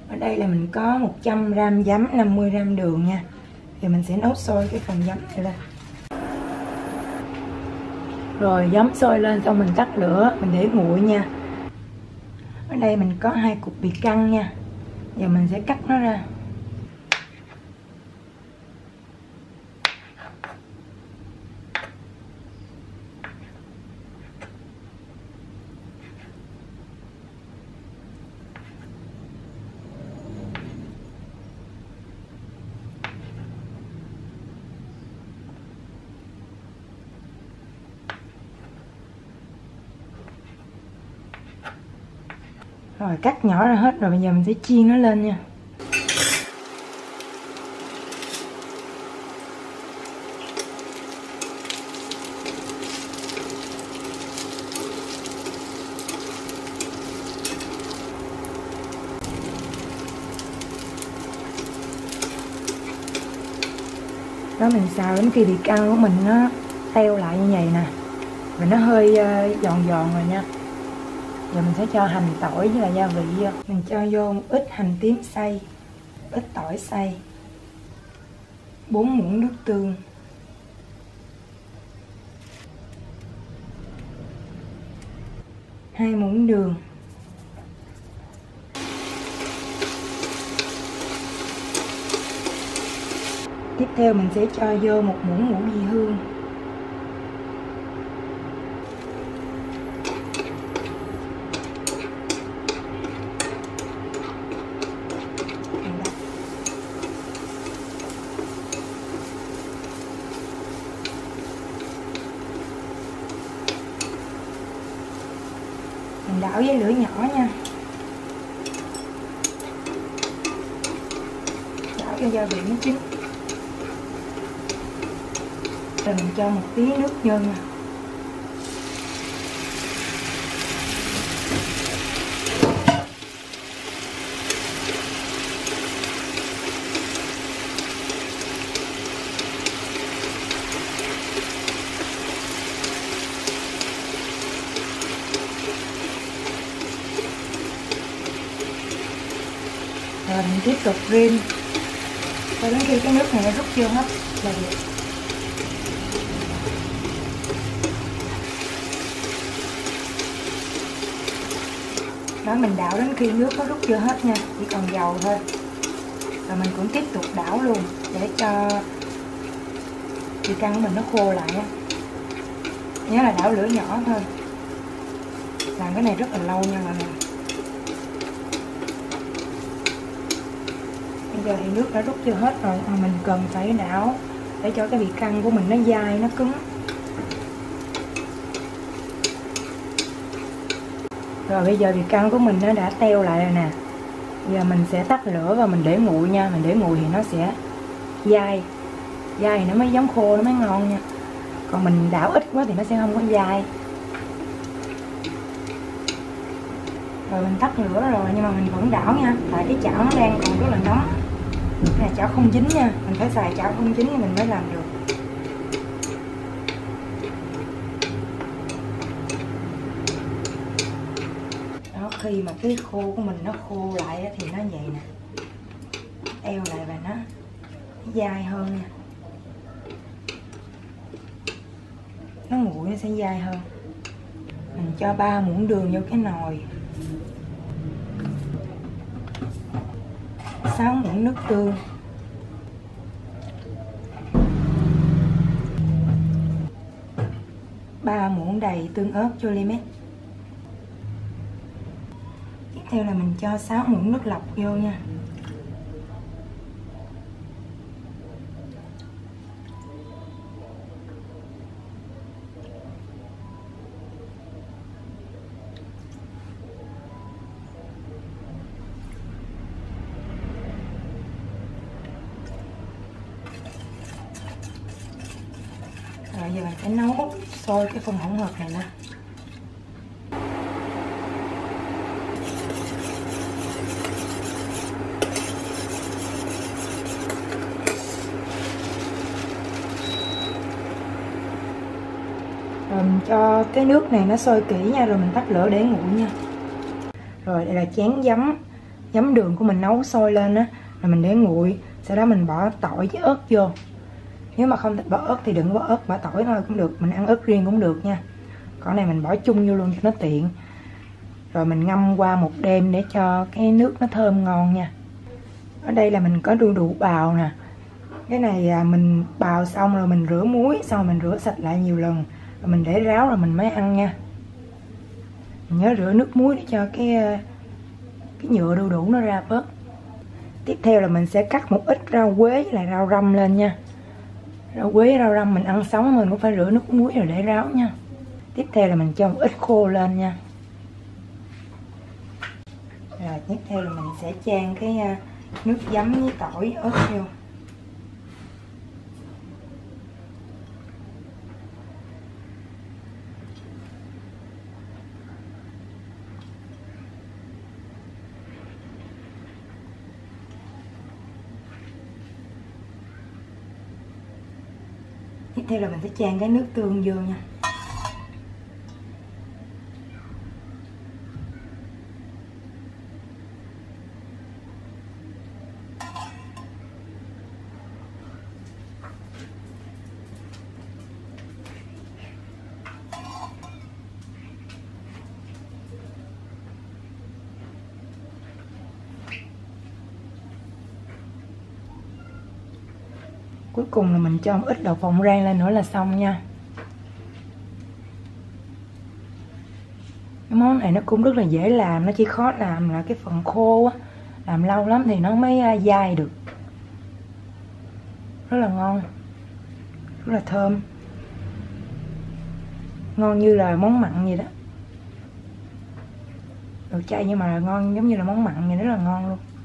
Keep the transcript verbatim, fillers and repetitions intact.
Ở đây là mình có một trăm gam giấm, năm mươi gam đường nha. Thì mình sẽ nấu sôi cái phần giấm này lên. Rồi giấm sôi lên xong mình tắt lửa, mình để nguội nha. Ở đây mình có hai cục bì căng nha. Giờ mình sẽ cắt nó ra. Rồi cắt nhỏ ra hết rồi, bây giờ mình sẽ chiên nó lên nha. Đó, mình xào đến khi bì căng của mình nó teo lại như vậy nè. Và nó hơi giòn giòn rồi nha. Giờ mình sẽ cho hành tỏi với là gia vị vô. Mình cho vô một ít hành tím xay, ít tỏi xay, bốn muỗng nước tương, hai muỗng đường, tiếp theo mình sẽ cho vô một muỗng ngũ vị hương, mình đảo với lửa nhỏ nha. Đảo cho gia vị nó chín. Rồi mình cho một tí nước nhân nè. Rồi mình tiếp tục rim cho đến khi cái nước này nó rút vô hết là được. Đó, mình đảo đến khi nước nó rút vô hết nha, chỉ còn dầu thôi. Rồi mình cũng tiếp tục đảo luôn để cho bì căng của mình nó khô lại á. Nhớ là đảo lửa nhỏ thôi. Làm cái này rất là lâu nha mọi người. Bây giờ thì nước đã rút vô hết rồi, mà mình cần phải đảo để cho cái bì căng của mình nó dai, nó cứng. Rồi bây giờ bì căng của mình nó đã teo lại rồi nè. Giờ mình sẽ tắt lửa và mình để nguội nha. Mình để nguội thì nó sẽ dai. Dai thì nó mới giống khô, nó mới ngon nha. Còn mình đảo ít quá thì nó sẽ không có dai. Rồi mình tắt lửa rồi nhưng mà mình vẫn đảo nha. Tại cái chảo nó đang còn rất là nóng. Cái này chảo không chín nha. Mình phải xài chảo không chín thì mình mới làm được. Đó, khi mà cái khô của mình nó khô lại thì nó vậy nè. Eo lại và nó dai hơn nha. Nó nguội nó sẽ dai hơn. Mình cho ba muỗng đường vô cái nồi, sáu muỗng nước tương, ba muỗng đầy tương ớt Jolimet. Tiếp theo là mình cho sáu muỗng nước lọc vô nha. Rồi giờ mình phải nấu sôi cái phần hỗn hợp này lên. Rồi mình cho cái nước này nó sôi kỹ nha, rồi mình tắt lửa để nguội nha. Rồi đây là chén giấm giấm đường của mình nấu sôi lên á, là mình để nguội, sau đó mình bỏ tỏi với ớt vô. Nếu mà không thích bỏ ớt thì đừng bỏ ớt, bỏ tỏi thôi cũng được, mình ăn ớt riêng cũng được nha. Còn này mình bỏ chung vô luôn cho nó tiện. Rồi mình ngâm qua một đêm để cho cái nước nó thơm ngon nha. Ở đây là mình có đu đủ bào nè. Cái này mình bào xong rồi mình rửa muối, xong rồi mình rửa sạch lại nhiều lần, rồi mình để ráo rồi mình mới ăn nha. Mình nhớ rửa nước muối để cho cái cái nhựa đu đủ nó ra bớt. Tiếp theo là mình sẽ cắt một ít rau quế với lại rau răm lên nha. Rau quế, rau răm mình ăn sống mình cũng phải rửa nước muối rồi để ráo nha. Tiếp theo là mình cho một ít khô lên nha. Rồi tiếp theo là mình sẽ chan cái nước giấm với tỏi ớt vô. Tiếp theo là mình sẽ chan cái nước tương vô nha. Cuối cùng là mình cho một ít đậu phộng rang lên nữa là xong nha. Cái món này nó cũng rất là dễ làm, nó chỉ khó làm là cái phần khô á, làm lâu lắm thì nó mới dai được. Rất là ngon, rất là thơm, ngon như là món mặn vậy đó. Đồ chay nhưng mà ngon giống như là món mặn vậy, rất là ngon luôn.